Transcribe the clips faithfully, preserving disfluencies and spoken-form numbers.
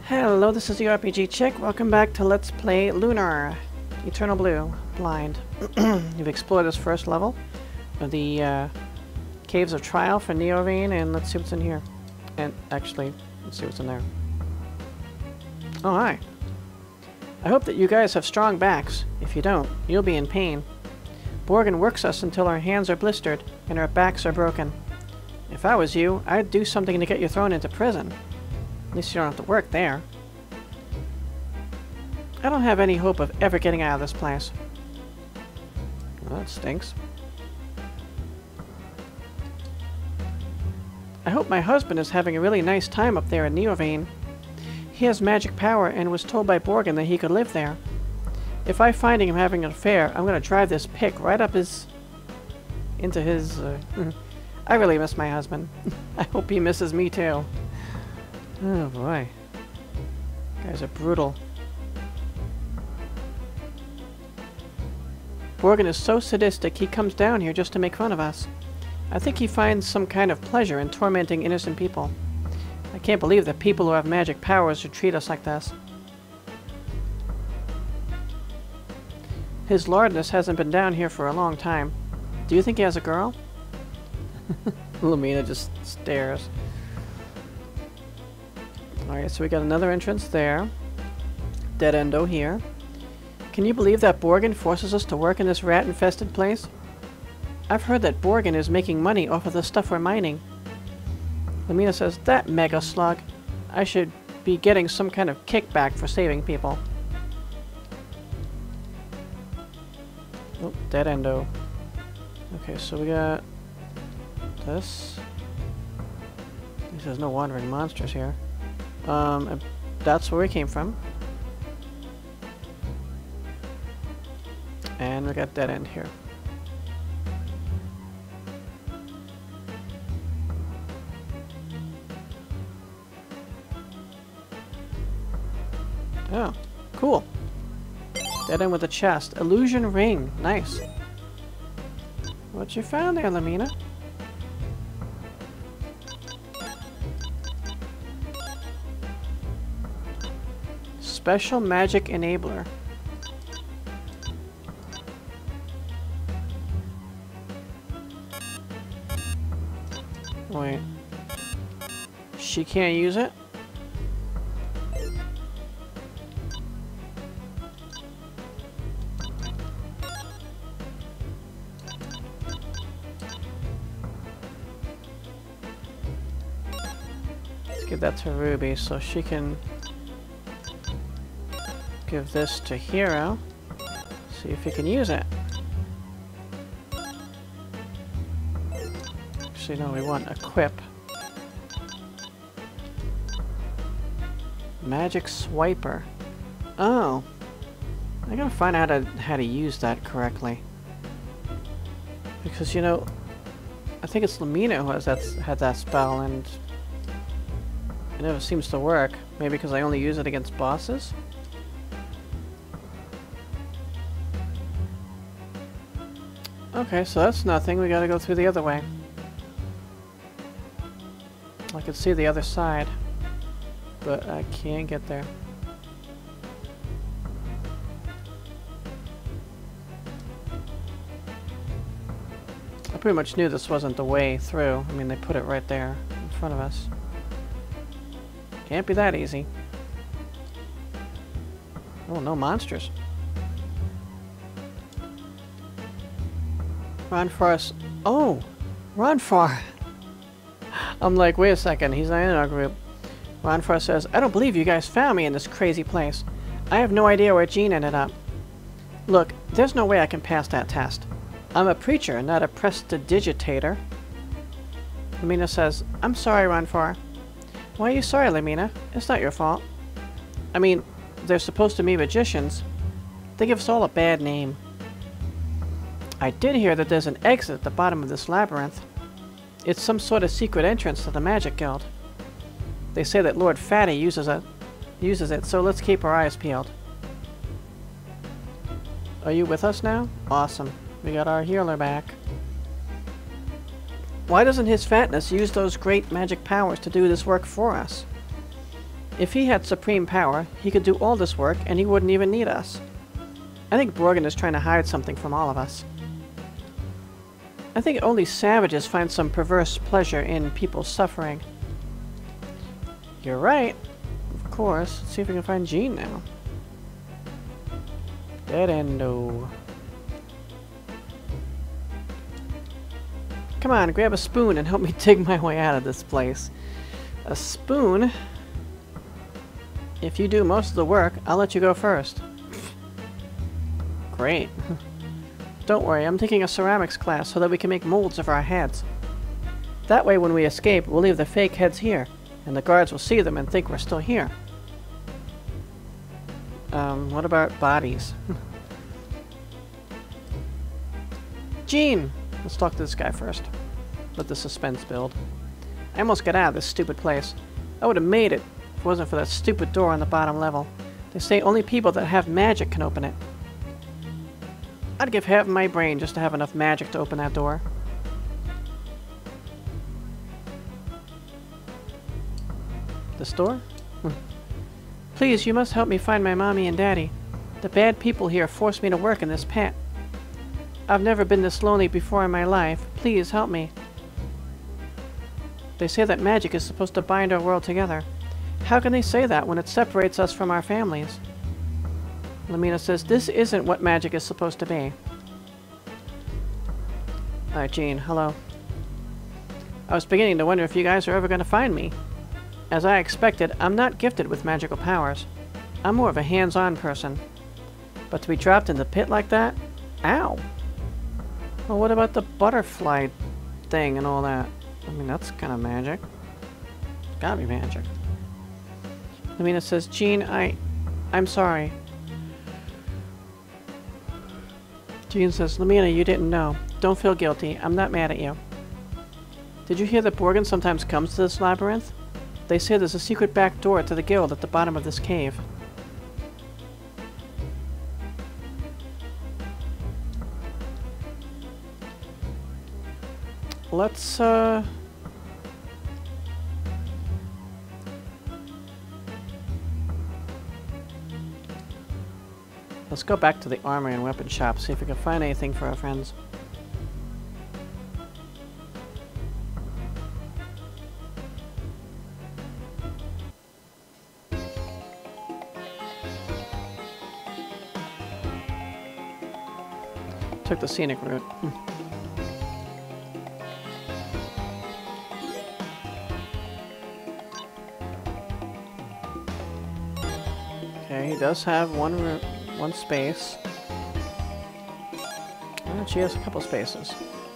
Hello, this is the R P G Chick. Welcome back to Let's Play Lunar, Eternal Blue, Blind. You've explored this first level of the uh, Caves of Trial for Neo-Vane, and let's see what's in here. And actually, let's see what's in there. Oh, hi. I hope that you guys have strong backs. If you don't, you'll be in pain. Borgin works us until our hands are blistered and our backs are broken. If I was you, I'd do something to get you thrown into prison. At least you don't have to work there. I don't have any hope of ever getting out of this place. Well, that stinks. I hope my husband is having a really nice time up there in Neo-Vane. He has magic power and was told by Borgin that he could live there. If I find him having an affair, I'm going to drive this pick right up his... into his... Uh, I really miss my husband. I hope he misses me too. Oh boy. Guys are brutal. Borgin is so sadistic he comes down here just to make fun of us. I think he finds some kind of pleasure in tormenting innocent people. I can't believe that people who have magic powers should treat us like this. His lordness hasn't been down here for a long time. Do you think he has a girl? Lumina just stares. Alright, so we got another entrance there. Dead endo here. Can you believe that Borgin forces us to work in this rat-infested place? I've heard that Borgin is making money off of the stuff we're mining. Lumina says, that mega slug. I should be getting some kind of kickback for saving people. Oh, dead endo. Okay, so we got this. At least there's no wandering monsters here. Um, that's where we came from. And we got dead end here. Oh, cool. Dead end with a chest. Illusion ring. Nice. What you found there, Lamina? Special magic enabler. Wait. She can't use it? Let's give that to Ruby so she can give this to Hero. See if he can use it. Actually, no, we want equip. Magic swiper. Oh. I gotta find out how to, how to use that correctly. Because, you know, I think it's Lamina who has that, had that spell, and it never seems to work. Maybe because I only use it against bosses? Okay, so that's nothing. We gotta go through the other way. I can see the other side, but I can't get there. I pretty much knew this wasn't the way through. I mean, they put it right there in front of us. Can't be that easy. Oh, no monsters. Ron Far's. Oh! Ron Far! I'm like, wait a second, he's not in our group. Ron Far says, I don't believe you guys found me in this crazy place. I have no idea where Jean ended up. Look, there's no way I can pass that test. I'm a preacher, not a prestidigitator. Lamina says, I'm sorry, Ron Far. Why are you sorry, Lamina? It's not your fault. I mean, they're supposed to be magicians. They give us all a bad name. I did hear that there's an exit at the bottom of this labyrinth. It's some sort of secret entrance to the Magic Guild. They say that Lord Fatty uses it, uses it, so let's keep our eyes peeled. Are you with us now? Awesome. We got our healer back. Why doesn't his fatness use those great magic powers to do this work for us? If he had supreme power, he could do all this work and he wouldn't even need us. I think Borgin is trying to hide something from all of us. I think only savages find some perverse pleasure in people suffering. You're right. Of course. Let's see if we can find Jean now. Dead endo. Come on, grab a spoon and help me dig my way out of this place. A spoon? If you do most of the work, I'll let you go first. Great. Don't worry, I'm taking a ceramics class so that we can make molds of our heads. That way when we escape, we'll leave the fake heads here, and the guards will see them and think we're still here. Um, what about bodies? Jean! Let's talk to this guy first. Let the suspense build. I almost got out of this stupid place. I would have made it if it wasn't for that stupid door on the bottom level. They say only people that have magic can open it. I'd give half of my brain just to have enough magic to open that door. This door? Please, you must help me find my mommy and daddy. The bad people here forced me to work in this pit. I've never been this lonely before in my life. Please help me. They say that magic is supposed to bind our world together. How can they say that when it separates us from our families? Lamina says, this isn't what magic is supposed to be. Alright, Jean, hello. I was beginning to wonder if you guys are ever going to find me. As I expected, I'm not gifted with magical powers. I'm more of a hands-on person. But to be dropped in the pit like that? Ow! Well, what about the butterfly thing and all that? I mean, that's kind of magic. It's gotta be magic. Lamina says, Jean, I... I'm sorry. Jean says, Lamina, you didn't know. Don't feel guilty. I'm not mad at you. Did you hear that Borgin sometimes comes to this labyrinth? They say there's a secret back door to the guild at the bottom of this cave. Let's, uh... Let's go back to the armory and weapon shop, see if we can find anything for our friends. Took the scenic route. Hmm. Okay, he does have one route. One space. And she has a couple spaces.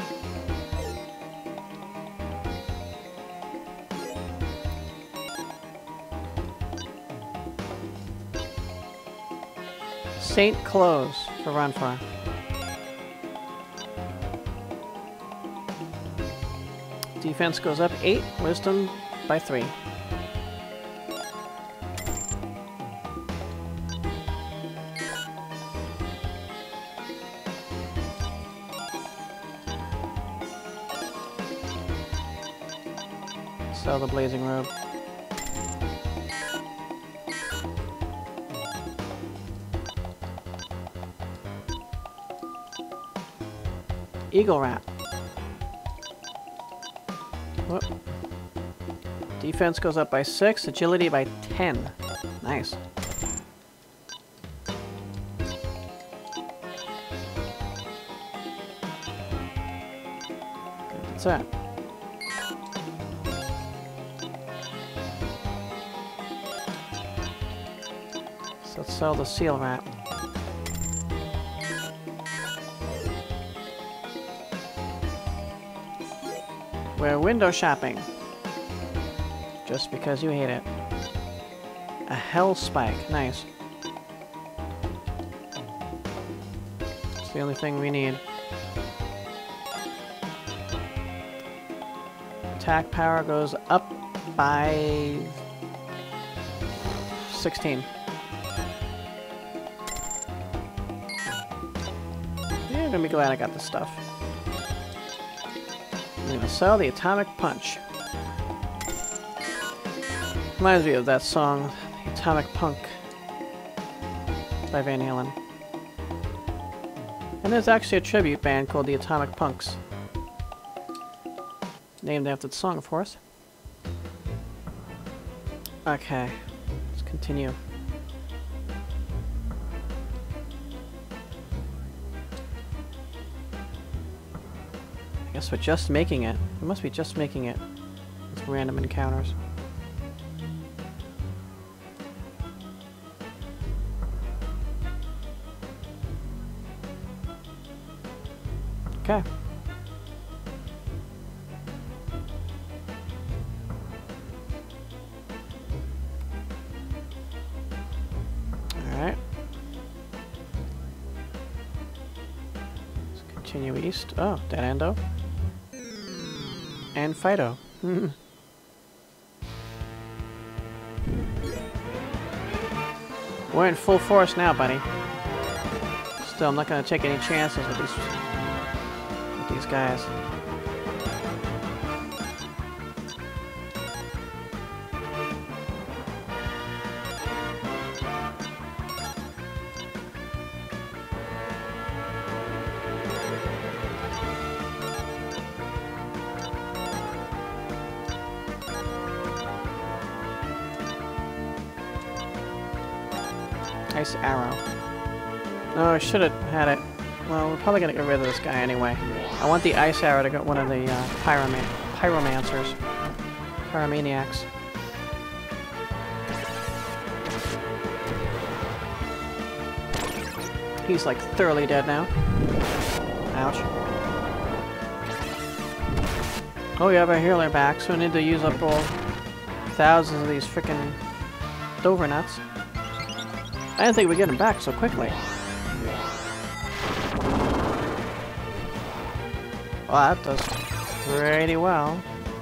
Saint Close for Ranfar. Defense goes up eight, wisdom by three. Sell the blazing robe. Eagle wrap. Whoop. Defense goes up by six, agility by ten. Nice. That's that. Let's sell the seal wrap. We're window shopping. Just because you hate it. A hell spike. Nice. It's the only thing we need. Attack power goes up by sixteen. I'm gonna be glad I got this stuff. I'm gonna sell the atomic punch. Reminds me of that song, Atomic Punk, by Van Halen. And there's actually a tribute band called the Atomic Punks. Named after the song, of course. Okay, let's continue. I guess we're just making it. We must be just making it. With random encounters. Okay. Alright. Let's continue east. Oh, dead endo. And Fido. We're in full force now, buddy. Still, I'm not going to take any chances with these, with these guys. Ice arrow. No, I should have had it. Well, we're probably gonna get rid of this guy anyway. I want the ice arrow to get one of the uh, pyroman pyromancers. Pyromaniacs. He's like thoroughly dead now. Ouch. Oh, we have our healer back, so we need to use up all thousands of these frickin' Dover nuts. I didn't think we'd get him back so quickly. Well, that does pretty well.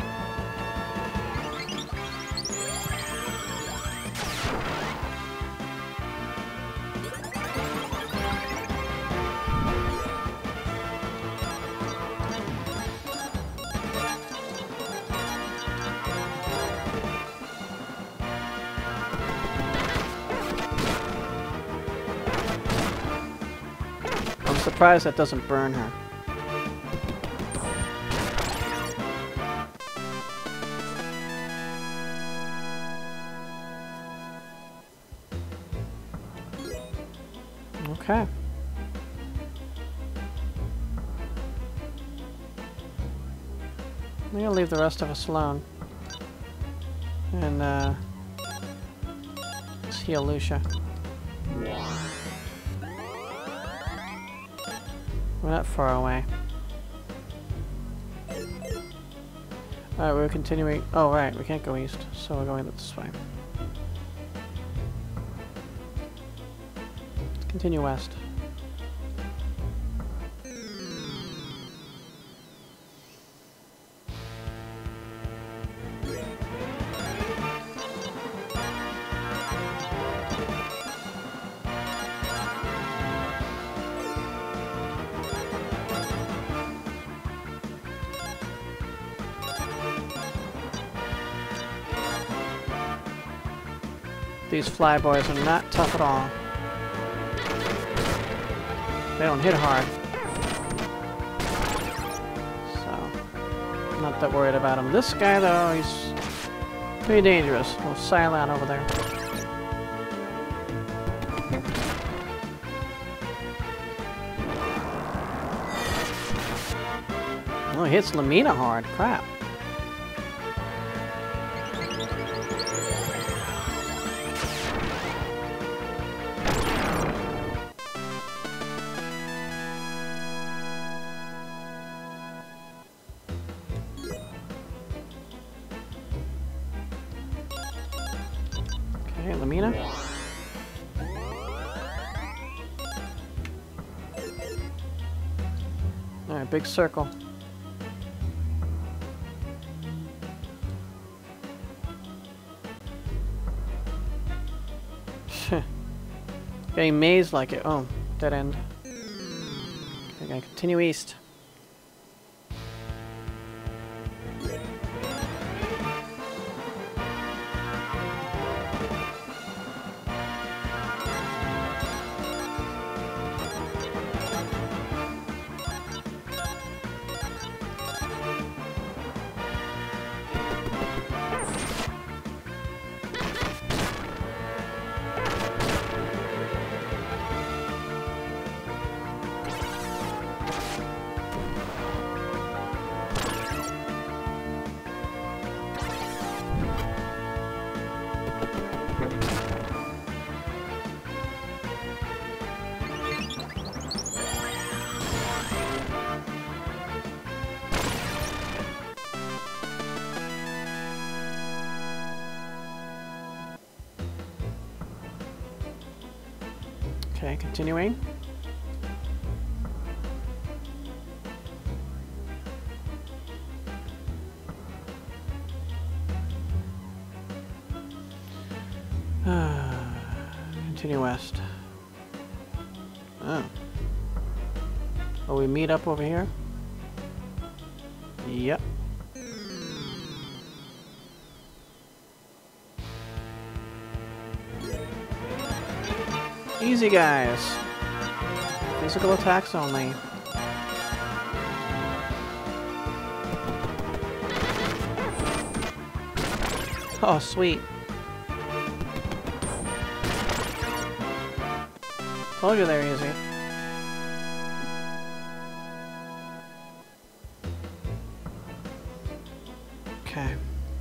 I'm surprised that doesn't burn her. Okay. I'm gonna leave the rest of us alone. And, uh... let's heal Lucia. We're not far away. Alright, we're continuing... Oh, right, we can't go east, so we're going this way. Let's continue west. These flyboys are not tough at all. They don't hit hard. So, not that worried about him. This guy, though, he's pretty dangerous. Little Cylon over there. Oh, he hits Lamina hard. Crap. Okay, Lamina. Alright, big circle. Getting mazed like it. Oh, dead end. We're gonna continue east. Okay, continuing. Continue west. Oh. Oh, we meet up over here? Yep. Easy, guys. Physical attacks only. Oh, sweet. Told you they're easy. Okay.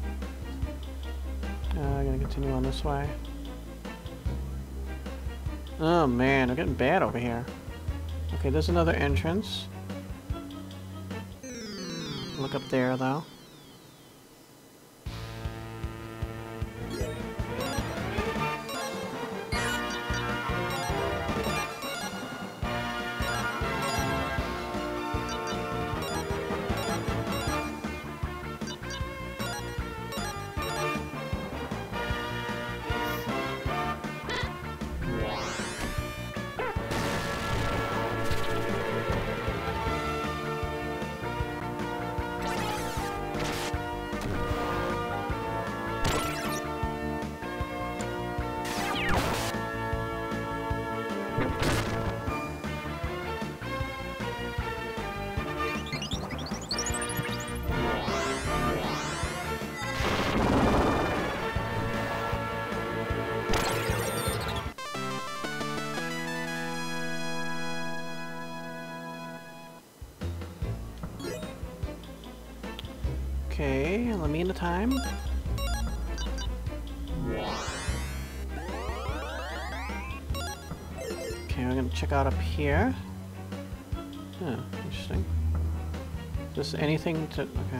Uh, I'm gonna continue on this way. Oh man, we're getting bad over here. Okay, there's another entrance. Look up there, though. Okay, let me in the time. Okay, we're gonna check out up here. Oh, interesting. Is this anything to... okay.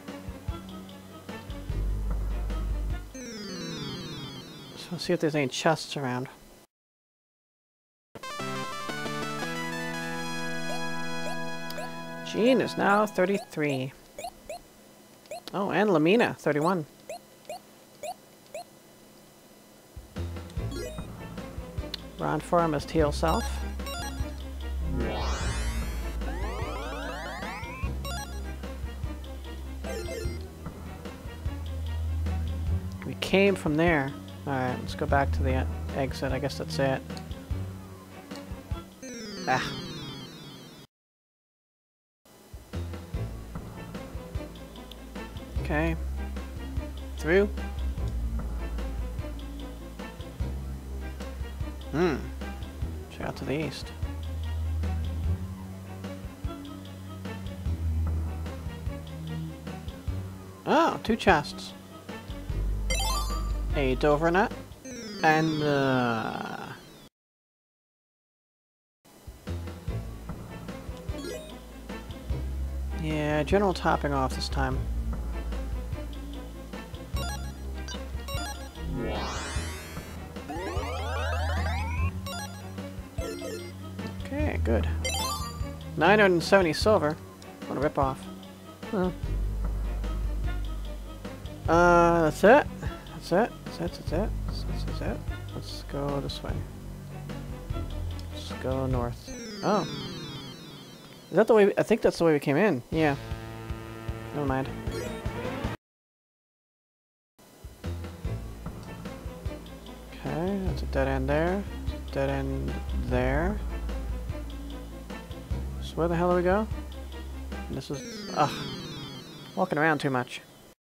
So let's see if there's any chests around. Jean is now thirty-three. Oh, and Lamina, thirty-one. Round four must heal self. We came from there. Alright, let's go back to the exit. I guess that's it. Ah. Okay. Through. Hmm. Check out to the east. Oh, two chests. A Dover nut. And, uh... yeah, general topping off this time. Okay, good. nine hundred seventy silver. What a ripoff. Huh. Uh, that's it. That's it. That's it. That's it. That's it. Let's go this way. Let's go north. Oh. Is that the way we, I think that's the way we came in. Yeah. Never mind. Okay, that's a dead end there. Dead end there. So where the hell do we go? This is... ugh. Walking around too much.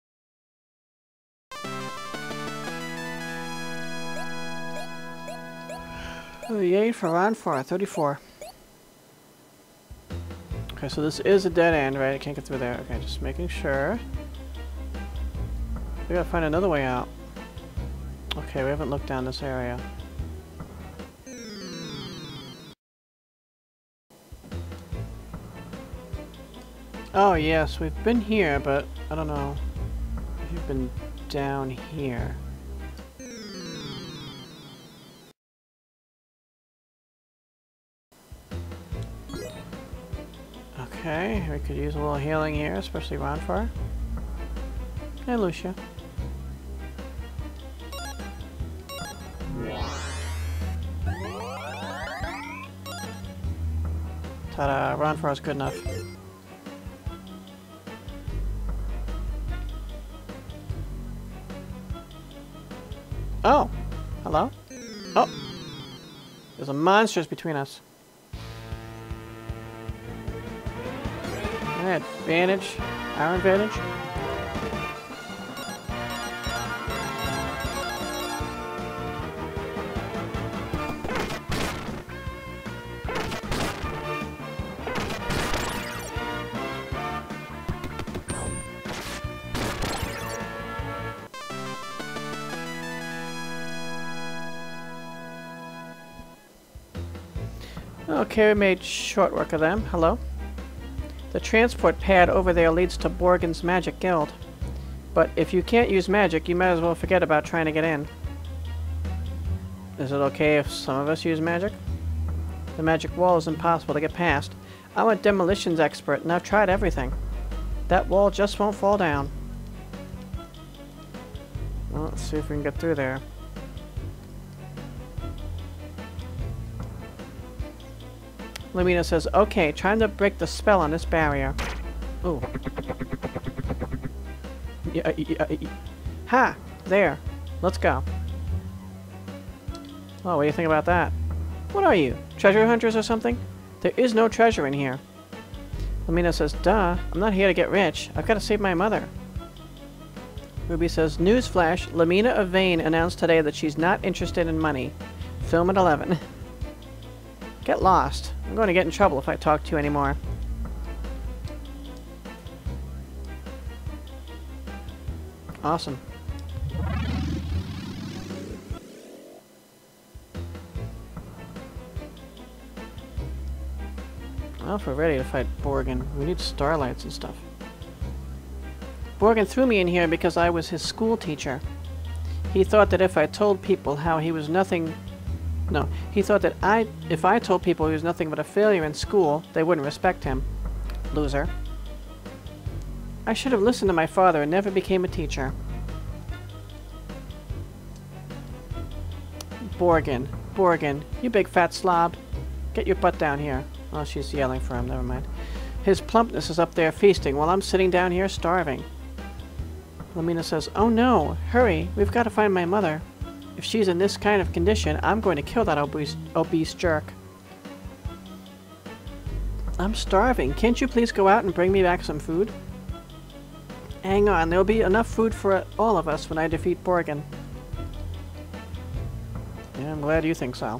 Oh, yay for round four, thirty-four. Okay, so this is a dead end, right? I can't get through there. Okay, just making sure. We gotta find another way out. Okay, we haven't looked down this area. Oh yes, we've been here, but I don't know if you've been down here. Okay, we could use a little healing here, especially Ronfar. Hey, Lucia. Ta-da, Ronfar's good enough. Oh! Hello? Oh! There's a monsters between us. Advantage. Our advantage. Okay, we made short work of them. Hello? The transport pad over there leads to Borgen's Magic Guild. But if you can't use magic, you might as well forget about trying to get in. Is it okay if some of us use magic? The magic wall is impossible to get past. I'm a demolitions expert and I've tried everything. That wall just won't fall down. Well, let's see if we can get through there. Lamina says, okay, trying to break the spell on this barrier. Ooh. Yeah, yeah, yeah. Ha! There. Let's go. Oh, what do you think about that? What are you? Treasure hunters or something? There is no treasure in here. Lamina says, duh. I'm not here to get rich. I've got to save my mother. Ruby says, newsflash. Lamina of Vane announced today that she's not interested in money. Film at eleven. Get lost. I'm going to get in trouble if I talk to you anymore. Awesome. Well, if we're ready to fight Borgen, we need starlights and stuff. Borgen threw me in here because I was his school teacher. He thought that if I told people how he was nothing... No, he thought that I, if I told people he was nothing but a failure in school, they wouldn't respect him. Loser. I should have listened to my father and never became a teacher. Borgen. Borgen. You big fat slob. Get your butt down here. Oh, she's yelling for him. Never mind. His plumpness is up there feasting while I'm sitting down here starving. Lamina says, oh no, hurry. We've got to find my mother. If she's in this kind of condition, I'm going to kill that obese, obese jerk. I'm starving. Can't you please go out and bring me back some food? Hang on, there'll be enough food for all of us when I defeat Borgen. Yeah, I'm glad you think so.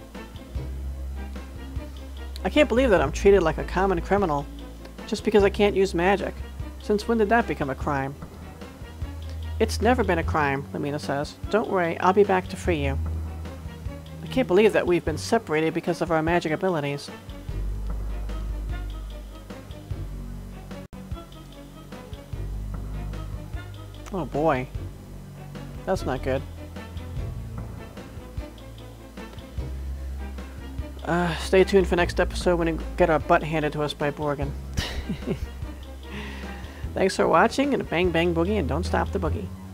I can't believe that I'm treated like a common criminal just because I can't use magic. Since when did that become a crime? It's never been a crime, Lamina says. Don't worry, I'll be back to free you. I can't believe that we've been separated because of our magic abilities. Oh boy. That's not good. Uh, stay tuned for next episode when we get our butt handed to us by Borgen. Thanks for watching, and bang bang boogie, and don't stop the boogie.